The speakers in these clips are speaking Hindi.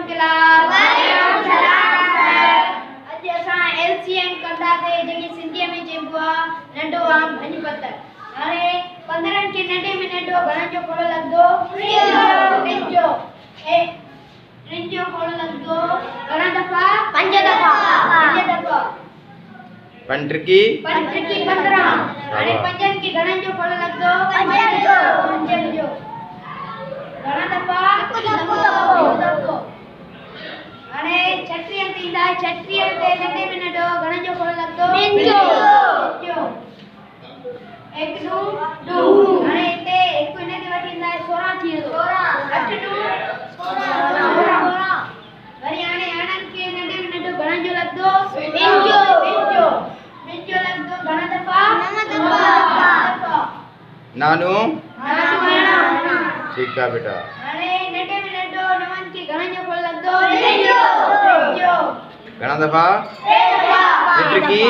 इनकलाब। वालेकुम सलाम सर। अज असां एलसीएम कंदासीं जेकी सिंधीअ में चइबो आहे नंढो आम भञपत। हाणे 15 खे नंढे में नंढो घणनि जो खोड़ लॻंदो? 3 जो। ऐं 3 जो खोड़ लॻंदो घणा दफ़ा? 5 दफ़ा। 5 दफ़ा। पंट्रिकी 15। हाणे 5 खे घणनि जो खोड़ लॻंदो? 5 जो। 5 जो। घणा दफ़ा? 1 दफ़ो। हाणे 36 थींदा। 36 ते नंढे में नंढो घणनि जो खोड़ लॻंदो? 3 जो। 1 2 हाणे हिते हिकु हिन खे वठी ईंदा 16 थी वेंदो। 8 2 16। वरी हाणे अणनि खे नंढे में नंढो घणनि जो लॻंदो? 2 जो। 2 जो लॻंदो घणा दफ़ा? 9 दफ़ा। नानू ठीक है बेटा। हाणे नंढे में नंढो 9 खे घणनि जो खोड़ लॻंदो? 3 जो। घणा दफ़ा? 3 दफ़ा। पंट्रिकी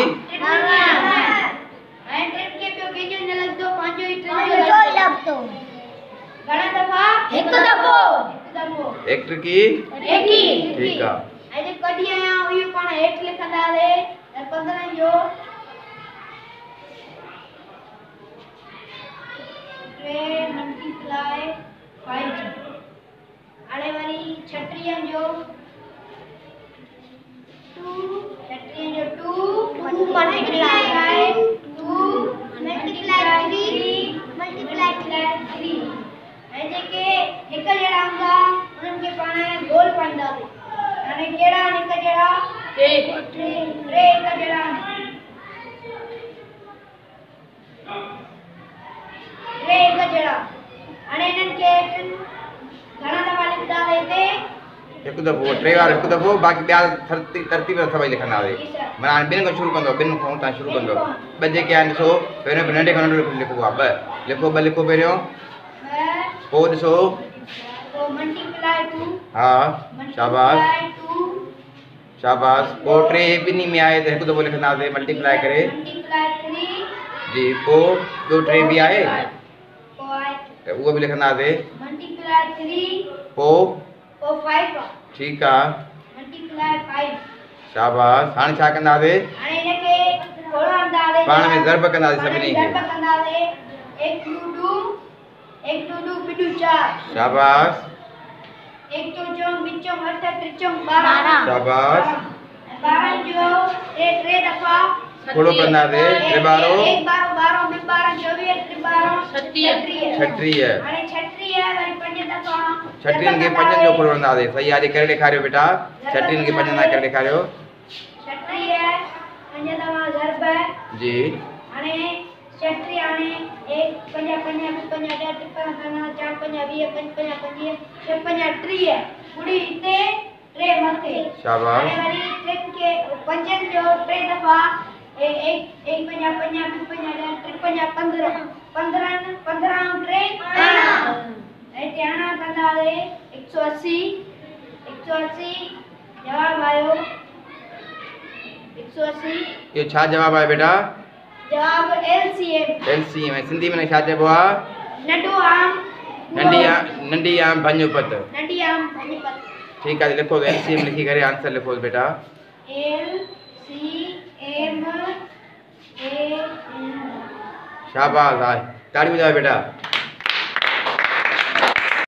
घणा दफ़ा? 1 दफ़ो। 1 दफ़ो। एक्ट्रिकी ठीक है। अॼु कढी आया हुई पाण हेठि लिखंदासीं 15 जो 3 मल्टीप्लाई 5। हाणे वरी 36 जो 2 मल्टीप्लाई 2 मल्टीप्लाई 3 ऐं जेके हिक जहिड़ा हूंदा उन्हनि खे पाण गोल पाईंदासीं। हाणे कहिड़ा हिक जहिड़ा? 3 हिक जहिड़ा। 3 हिक जहिड़ा। हाणे इन्हनि खे घणा दफ़ा लिखंदासीं हिते? 1 दफ़ो 3 बार 1 दफ़ो बाक़ी ॿिया तरतीब सभई लिखंदासीं। माना हाणे ॿिनि खां शुरू कंदो। ॿिनि खां तव्हां शुरू कंदो। ॿ जेके आहिनि ॾिसो पहिरियों नंढे खां नंढो लिखिबो आहे 2 लिखो। 2 लिखो पहिरियों। पोइ ॾिसो मल्टीप्लाई 2। हा शाबाश शाबाश। पोइ 3 ॿिन्ही में आहे त 1 दफ़ो लिखंदासीं मल्टीप्लाई करे। मल्टीप्लाई 3 जी। पोइ ॿियो 3 बि आहे पोइ त उहो बि लिखंदासीं मल्टीप्लाई 3। पोइ 5 ठीक आहे मल्टीप्लाई 5। शाबाश। हाणे छा कंदासीं? हाणे इनखे थोरो अंदाज़े पाण में ज़रब कंदासीं सभिनी खे। 1 2 2 4। शाबाश 1 4 विचों 8 3 12। शाबाश। 12 जो 3 दफ़ा थोड़ो कंदासीं 3 बारो 1 12 2 12 24 3 12 36। हाणे 36 वरी 5 दफ़ा 36 खे 5 जो खोड़ कंदासीं। सही आहे करे ॾेखारियो बेटा। 36 खे 5 सां करे ॾेखारियो। 36 5 दफ़ा ज़रब जी। हाणे 36 हाणे 1 5 5 5 10 4 5 20 5 5 25 6 5 30 पूरी हिते 3 मथे। शाबाश। हाणे वरी 3 के 5 जो 3 दफ़ा 1 5 5 5 10 3 15 15 15 3 ऐसे आना कंदासीं 180 जवाब आयो 180। ये छा जवाब आहे बेटा? जवाब एलसीएम सिंधी में छा चइबो आहे? नंढो आम नंढी आम भञपत। नंढी आम भञपत। ठीक है लिखो एलसीएम लिखी करे आंसर लिखो बेटा। LCM शाबाश। ताड़ी बजाओ बेटा।